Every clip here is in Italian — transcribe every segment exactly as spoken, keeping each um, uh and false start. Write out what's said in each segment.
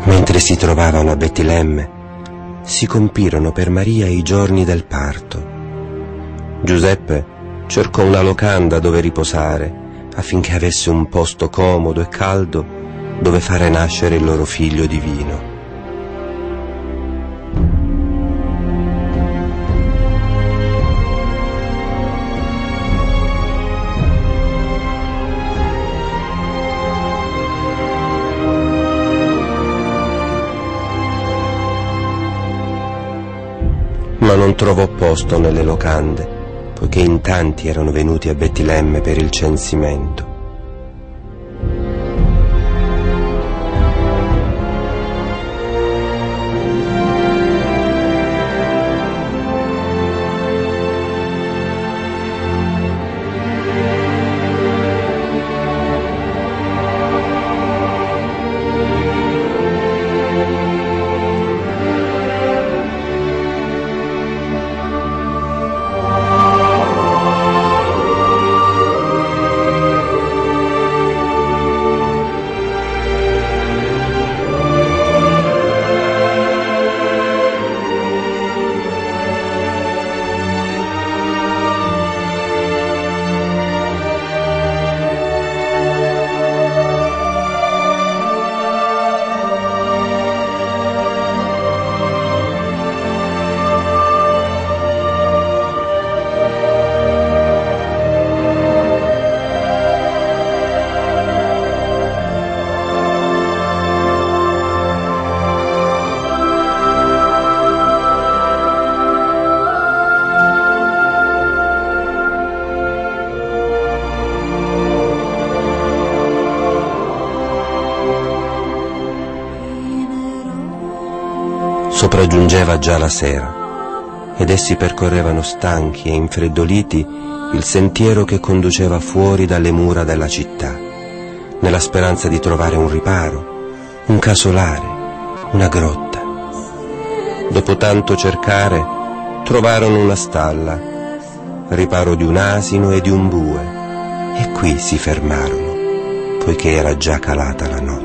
Mentre si trovavano a Betlemme, si compirono per Maria i giorni del parto. Giuseppe cercò una locanda dove riposare, affinché avesse un posto comodo e caldo dove fare nascere il loro figlio divino. Ma non trovò posto nelle locande, poiché in tanti erano venuti a Betlemme per il censimento. Sopraggiungeva già la sera ed essi percorrevano stanchi e infreddoliti il sentiero che conduceva fuori dalle mura della città, nella speranza di trovare un riparo, un casolare, una grotta. Dopo tanto cercare, trovarono una stalla, riparo di un asino e di un bue, e qui si fermarono, poiché era già calata la notte.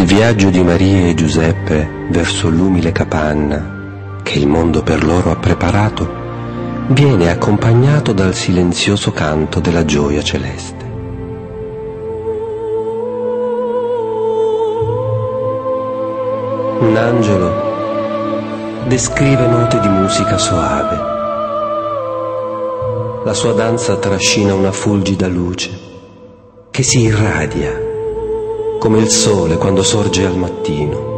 viaggio di Maria e Giuseppe verso l'umile capanna che il mondo per loro ha preparato viene accompagnato dal silenzioso canto della gioia celeste. Un angelo descrive note di musica soave. La sua danza trascina una fulgida luce che si irradia come il sole quando sorge al mattino.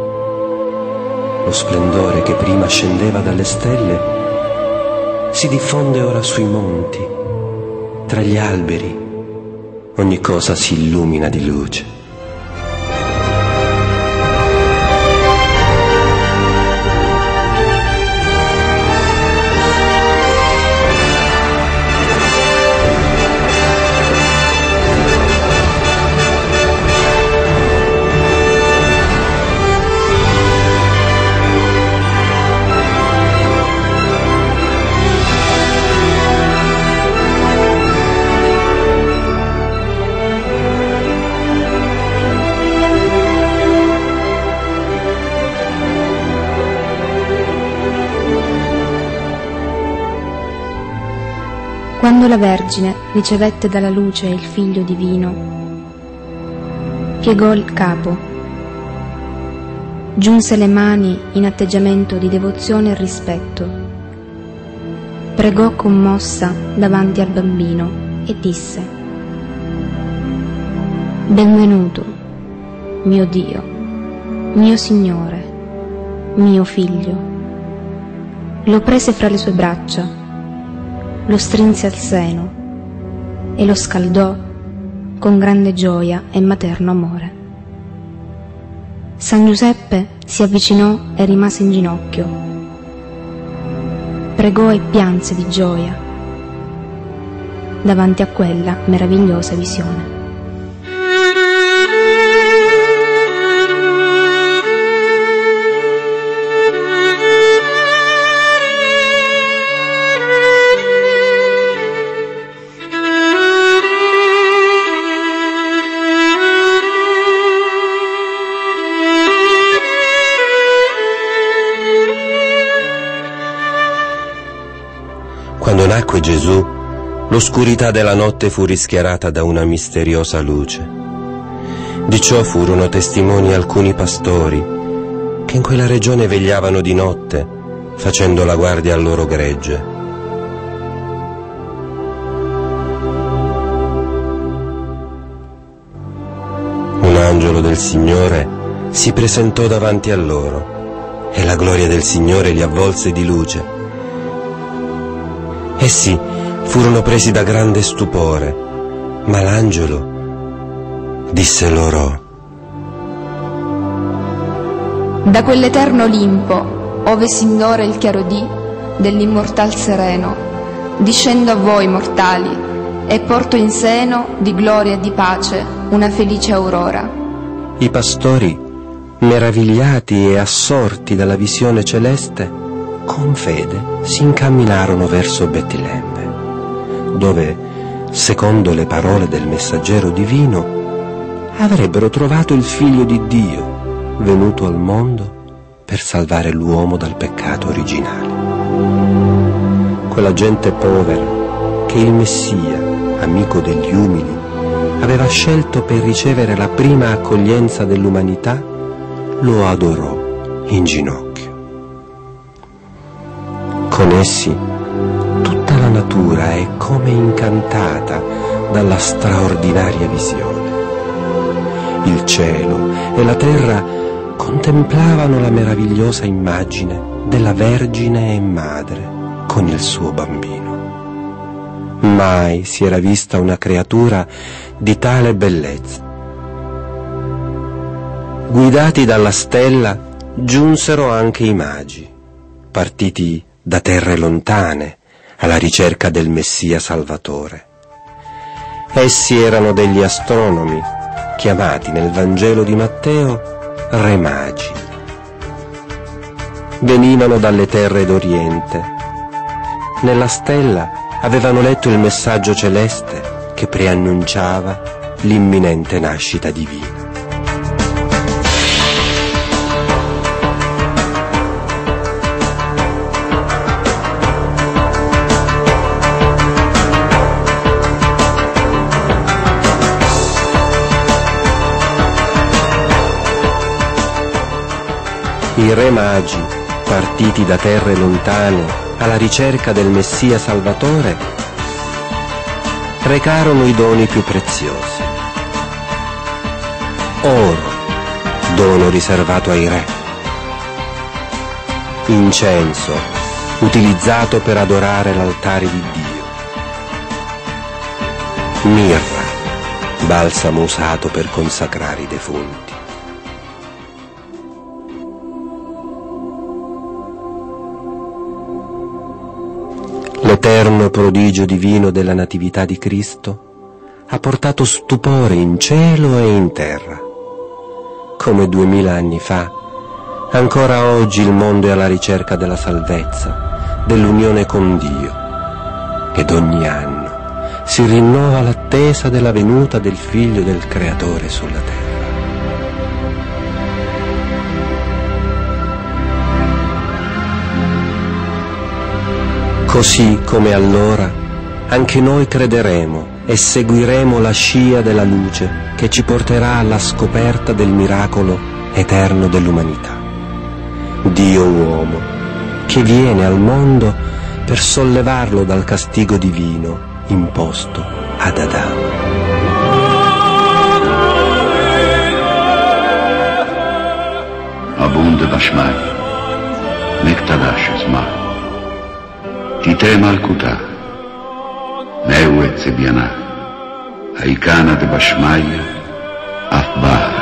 Lo splendore che prima scendeva dalle stelle si diffonde ora sui monti, tra gli alberi, ogni cosa si illumina di luce. Quando la Vergine ricevette dalla luce il Figlio divino, piegò il capo, giunse le mani in atteggiamento di devozione e rispetto, pregò commossa davanti al bambino e disse: «Benvenuto, mio Dio, mio Signore, mio Figlio». Lo prese fra le sue braccia, lo strinse al seno e lo scaldò con grande gioia e materno amore. San Giuseppe si avvicinò e rimase in ginocchio, pregò e pianse di gioia davanti a quella meravigliosa visione. Quando nacque Gesù, l'oscurità della notte fu rischiarata da una misteriosa luce. Di ciò furono testimoni alcuni pastori che in quella regione vegliavano di notte, facendo la guardia al loro gregge. Un angelo del Signore si presentò davanti a loro e la gloria del Signore li avvolse di luce. Essi furono presi da grande stupore, ma l'angelo disse loro: «Da quell'eterno Olimpo, ove s'indora il chiaro dì dell'immortal sereno, discendo a voi mortali e porto in seno di gloria e di pace una felice aurora». I pastori, meravigliati e assorti dalla visione celeste, con fede si incamminarono verso Betlemme, dove, secondo le parole del messaggero divino, avrebbero trovato il Figlio di Dio, venuto al mondo per salvare l'uomo dal peccato originale. Quella gente povera che il Messia, amico degli umili, aveva scelto per ricevere la prima accoglienza dell'umanità, lo adorò in ginocchio. Con essi tutta la natura è come incantata dalla straordinaria visione. Il cielo e la terra contemplavano la meravigliosa immagine della Vergine e Madre con il suo bambino. Mai si era vista una creatura di tale bellezza. Guidati dalla stella giunsero anche i magi, partiti da terre lontane alla ricerca del Messia Salvatore. Essi erano degli astronomi, chiamati nel Vangelo di Matteo Re Magi. Venivano dalle terre d'Oriente. Nella stella avevano letto il messaggio celeste che preannunciava l'imminente nascita divina. I re magi, partiti da terre lontane alla ricerca del Messia Salvatore, recarono i doni più preziosi. Oro, dono riservato ai re. Incenso, utilizzato per adorare l'altare di Dio. Mirra, balsamo usato per consacrare i defunti. L'eterno prodigio divino della Natività di Cristo ha portato stupore in cielo e in terra. Come duemila anni fa, ancora oggi il mondo è alla ricerca della salvezza, dell'unione con Dio, ed ogni anno si rinnova l'attesa della venuta del Figlio del Creatore sulla terra. Così come allora, anche noi crederemo e seguiremo la scia della luce che ci porterà alla scoperta del miracolo eterno dell'umanità. Dio uomo, che viene al mondo per sollevarlo dal castigo divino imposto ad Adamo. Abunde Bashmai, Mektadash Esma. Titema al-Kuta, Neue Tzebiana, Haikana de Bashmaya, Afbah.